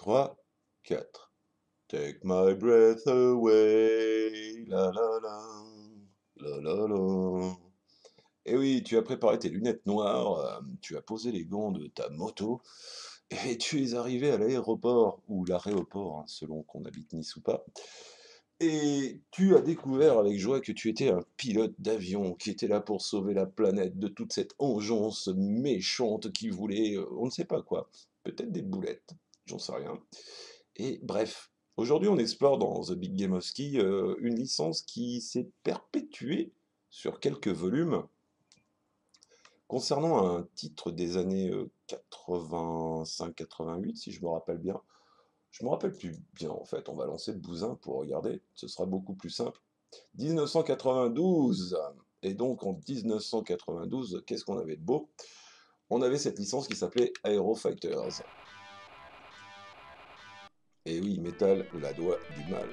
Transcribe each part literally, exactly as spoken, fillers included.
trois, quatre. Take my breath away, la la la, la la la. Eh oui, tu as préparé tes lunettes noires, euh, tu as posé les gants de ta moto, et tu es arrivé à l'aéroport, ou l'aéroport, hein, selon qu'on habite Nice ou pas. Et tu as découvert avec joie que tu étais un pilote d'avion qui était là pour sauver la planète de toute cette engeance méchante qui voulait, euh, on ne sait pas quoi, peut-être des boulettes, j'en sais rien. Et bref, aujourd'hui on explore dans The Big Game of Ski euh, une licence qui s'est perpétuée sur quelques volumes concernant un titre des années euh, quatre-vingt-cinq quatre-vingt-huit, si je me rappelle bien. Je me rappelle plus bien en fait, on va lancer le bousin pour regarder, ce sera beaucoup plus simple. mille neuf cent quatre-vingt-douze. Et donc en mille neuf cent quatre-vingt-douze, qu'est-ce qu'on avait de beau? On avait cette licence qui s'appelait Aero Fighters. Et oui, métal, la doigt du mal.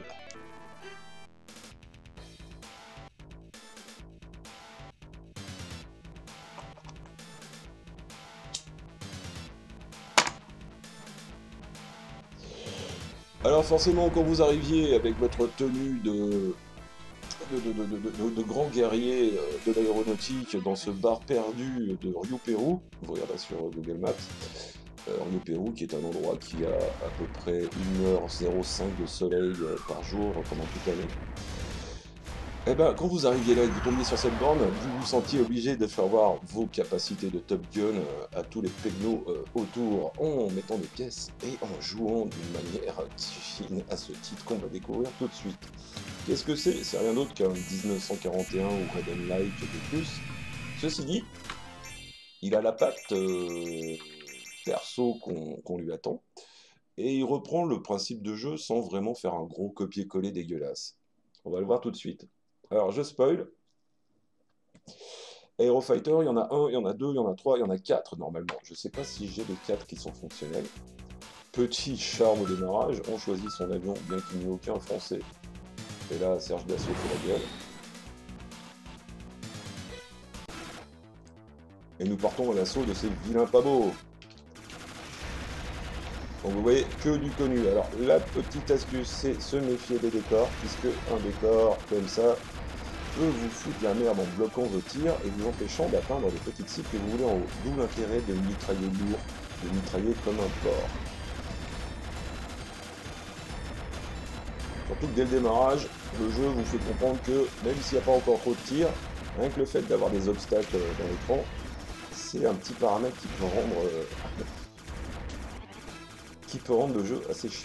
Alors forcément, quand vous arriviez avec votre tenue de, de, de, de, de, de- de grand guerrier euh, de l'aéronautique dans ce bar perdu de Rio Pérou, vous regardez sur Google Maps, euh, Rio Pérou qui est un endroit qui a à peu près une heure zéro cinq de soleil euh, par jour pendant toute l'année. Eh ben, quand vous arriviez là et que vous tombiez sur cette borne, vous vous sentiez obligé de faire voir vos capacités de Top Gun euh, à tous les pegnos euh, autour, en mettant des pièces et en jouant d'une manière fine à ce titre qu'on va découvrir tout de suite. Qu'est-ce que c'est? C'est rien d'autre qu'un mille neuf cent quarante et un ou Red and Light de plus. Ceci dit, il a la patte euh, perso qu'on qu'on lui attend, et il reprend le principe de jeu sans vraiment faire un gros copier-coller dégueulasse. On va le voir tout de suite. Alors, je spoil. Aerofighter, il y en a un, il y en a deux, il y en a trois, il y en a quatre normalement. Je ne sais pas si j'ai les quatre qui sont fonctionnels. Petit charme au démarrage, on choisit son avion, bien qu'il n'y ait aucun français. Et là, Serge Dassault fait la gueule. Et nous partons à l'assaut de ces vilains pas beaux. Donc vous voyez, que du connu. Alors la petite astuce, c'est se méfier des décors, puisque un décor comme ça peut vous foutre la merde en bloquant vos tirs et vous empêchant d'atteindre les petites cibles que vous voulez en haut. D'où l'intérêt de mitrailler lourd, de mitrailler comme un porc. Surtout que dès le démarrage, le jeu vous fait comprendre que même s'il n'y a pas encore trop de tirs, rien que le fait d'avoir des obstacles dans l'écran, c'est un petit paramètre qui peut rendre, euh, qui peut rendre le jeu assez chiant.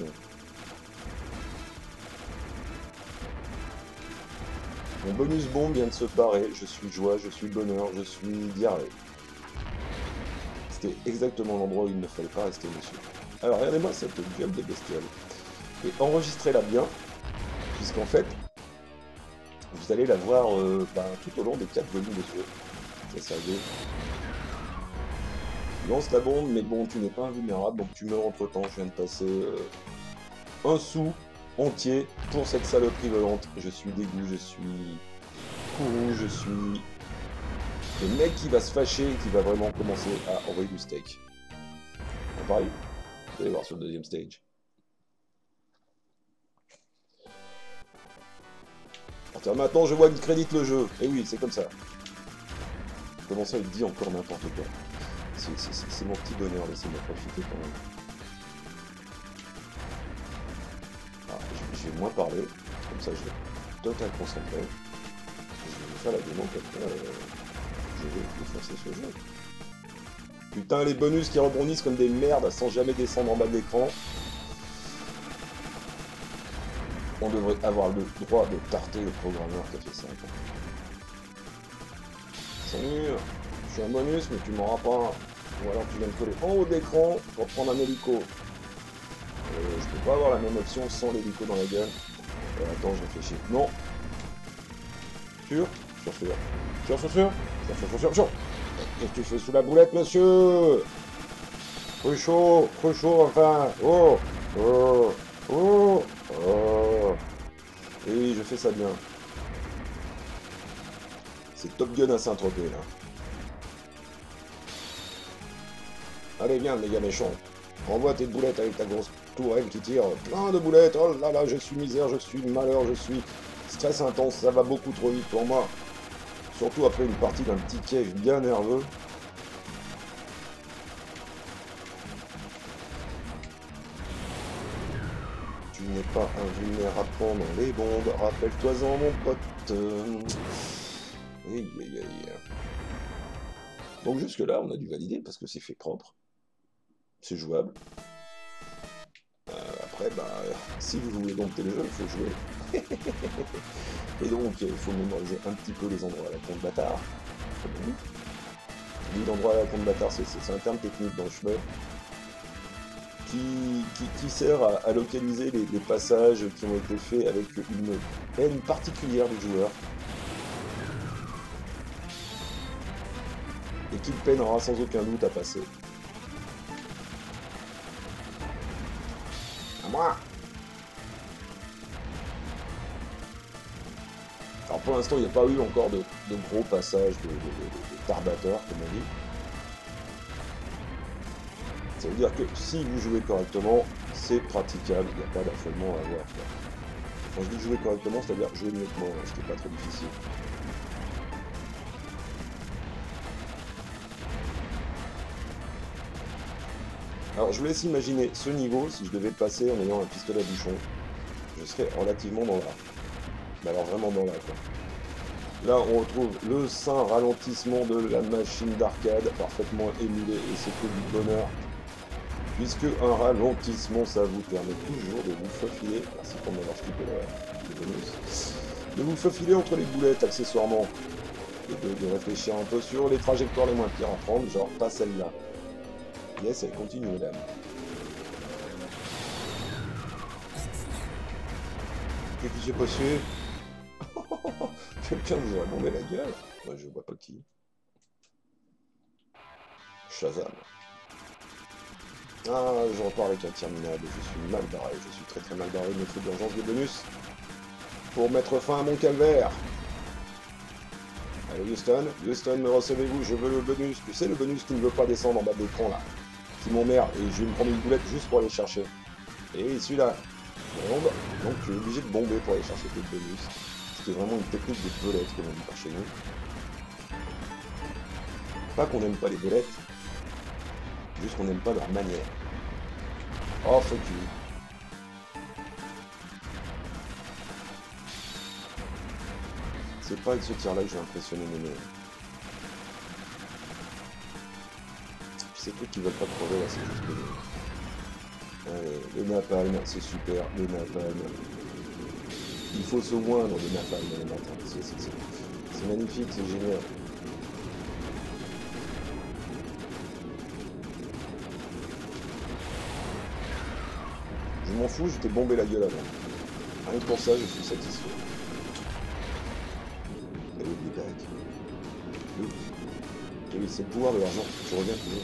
Mon bonus bombe vient de se barrer, je suis joie, je suis bonheur, je suis diarrhée. C'était exactement l'endroit où il ne fallait pas rester, monsieur. Alors regardez-moi cette gueule de bestiole. Et enregistrez-la bien, puisqu'en fait, vous allez la voir euh, ben, tout au long des quatre volumes de jeu. C'est sérieux. Tu lances la bombe, mais bon, tu n'es pas invulnérable, donc tu meurs entre temps. Je viens de passer euh, un sou entier pour cette saloperie volante. Je suis dégoût, je suis courroux, je suis le mec qui va se fâcher et qui va vraiment commencer à envoyer du steak. On parie? Vous allez voir sur le deuxième stage. Alors, maintenant, je vois qu'il crédite le jeu. Et oui, c'est comme ça. Comment ça, il dit encore n'importe quoi? C'est mon petit bonheur, laissez-moi profiter quand même. Alors, je vais moins parler, comme ça je vais total concentré. Je vais faire la démo comme ça, euh, je vais défoncer ce jeu. Putain, les bonus qui rebondissent comme des merdes sans jamais descendre en bas de l'écran. On devrait avoir le droit de tarter le programmeur qui a fait ça. Salut, je suis un bonus, mais tu m'auras pas. Ou alors tu viens de coller en haut d'écran pour prendre un hélico. Euh, je peux pas avoir la même option sans l'hélico dans la gueule. Euh, attends, je réfléchis. Non. Sûr Sûr, sûr. Sûr, sûr, sûr Sûr, sûr, sûr, sûr, sûr. Qu'est-ce que tu fais sous la boulette, monsieur? Cruchot, Cruchot, enfin. Oh Oh Oh Oh Et oui, je fais ça bien. C'est Top Gun à Saint-Tropez, là. Allez, viens, méga méchant. Envoie tes boulettes avec ta grosse tourelle qui tire plein de boulettes. Oh là là, je suis misère, je suis malheur, je suis stress intense, ça va beaucoup trop vite pour moi. Surtout après une partie d'un petit cage bien nerveux. Tu n'es pas invulnérable pendant les bombes, rappelle-toi-en mon pote. Aïe aïe aïe. Donc jusque là on a dû valider parce que c'est fait propre. C'est jouable. Euh, après, bah, si vous voulez dompter le jeu, il faut jouer. Et donc, il faut mémoriser un petit peu les endroits à la con de bâtard. Les endroits à la con de bâtard, c'est un terme technique dans le chemin qui, qui, qui sert à, à localiser les, les passages qui ont été faits avec une haine particulière du joueur. Et qu'il peinera sans aucun doute à passer. À moi! Alors pour l'instant, il n'y a pas eu encore de, de gros passages de, de, de, de tarbateurs, comme on dit. Ça veut dire que si vous jouez correctement, c'est praticable, il n'y a pas d'affolement à avoir. Quoi. Quand je dis jouer correctement, c'est-à-dire jouer mieux que moi, ce qui n'est pas très difficile. Alors je vous laisse imaginer ce niveau, si je devais le passer en ayant un pistolet à bouchon, je serais relativement dans l'art. Mais alors vraiment dans l'art, quoi. Là, on retrouve le saint ralentissement de la machine d'arcade, parfaitement émulé, et c'est que du bonheur. Puisque un ralentissement, ça vous permet toujours de vous faufiler, merci pour m'avoir skippé le bonus, de vous faufiler entre les boulettes, accessoirement, et de, de réfléchir un peu sur les trajectoires les moins pires à prendre, genre pas celle-là. Yes, elle continue, madame. Qu'est-ce qui s'est passé? Quelqu'un vous aurait bombé la gueule? Moi, je vois pas qui. Shazam. Ah, je repars avec un tir minable. Je suis mal barré. Je suis très très mal barré. Il me faut d'urgence des bonus pour mettre fin à mon calvaire. Allez, Houston. Houston, me recevez-vous? Je veux le bonus. Tu sais, le bonus qui ne veut pas descendre en bas de l'écran, là. Qui m'emmerde. Et je vais me prendre une boulette juste pour aller chercher. Et celui-là. Donc, tu es obligé de bomber pour aller chercher tes bonus. C'est vraiment une technique des belettes, comme on dit par chez nous. Pas qu'on n'aime pas les belettes, juste qu'on n'aime pas leur manière. Oh, fuck you. C'est pas avec ce tir-là que j'ai impressionné mes mecs. Ces trucs qui veulent pas crever, là, c'est juste que... Allez, le napalm, c'est super, le napalm. Il faut se moindre de napalm le matin. C'est magnifique, c'est génial. Je m'en fous, j'étais bombé la gueule avant. Rien que pour ça, je suis satisfait. Et oui, les bacs. Oui. Et oui, c'est le pouvoir de l'argent. Je reviens toujours.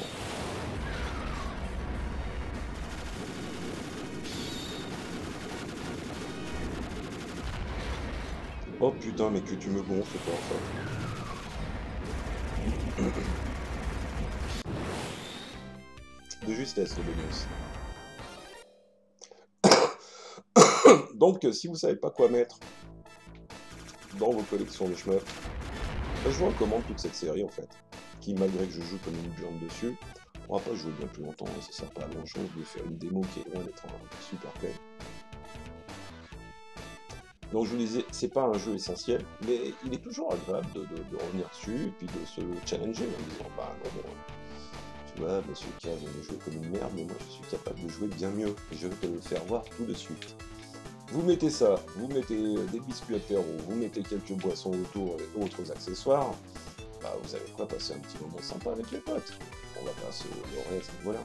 Oh putain, mais que tu me gonfles quoi en fait. De justesse le bonus. Donc si vous savez pas quoi mettre dans vos collections de shmup, je vous recommande toute cette série en fait. Qui malgré que je joue comme une burne dessus, on va pas jouer bien plus longtemps, ça sert pas à grand chose de faire une démo qui est loin d'être un super play. Donc je vous disais, c'est pas un jeu essentiel, mais il est toujours agréable de, de, de revenir dessus et puis de se challenger en disant bah non, bon, tu vois, monsieur K vient de jouer comme une merde, mais moi je suis capable de jouer bien mieux et je vais te le faire voir tout de suite. Vous mettez ça, vous mettez des biscuits apéro, vous mettez quelques boissons autour et autres accessoires, bah vous avez quoi passer un petit moment sympa avec les potes. On va pas se leurrer à ce niveau-là.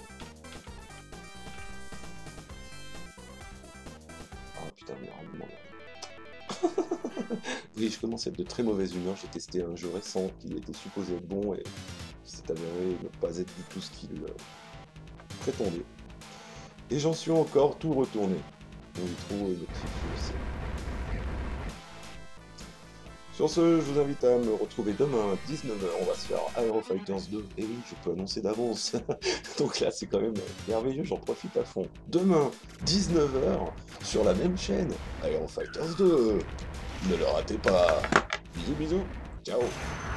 Ah putain, mais vraiment. Oui, je commence à être de très mauvaise humeur. J'ai testé un jeu récent qui était supposé être bon et qui s'est avéré ne pas être du tout ce qu'il euh, prétendait. Et j'en suis encore tout retourné. On y trouve une aussi. Sur ce, je vous invite à me retrouver demain à dix-neuf heures. On va se faire Aero Fighters deux. Et oui, je peux annoncer d'avance. Donc là, c'est quand même merveilleux, j'en profite à fond. Demain, dix-neuf heures, sur la même chaîne, Aero Fighters deux. Ne le ratez pas. Bisous, bisous. Ciao.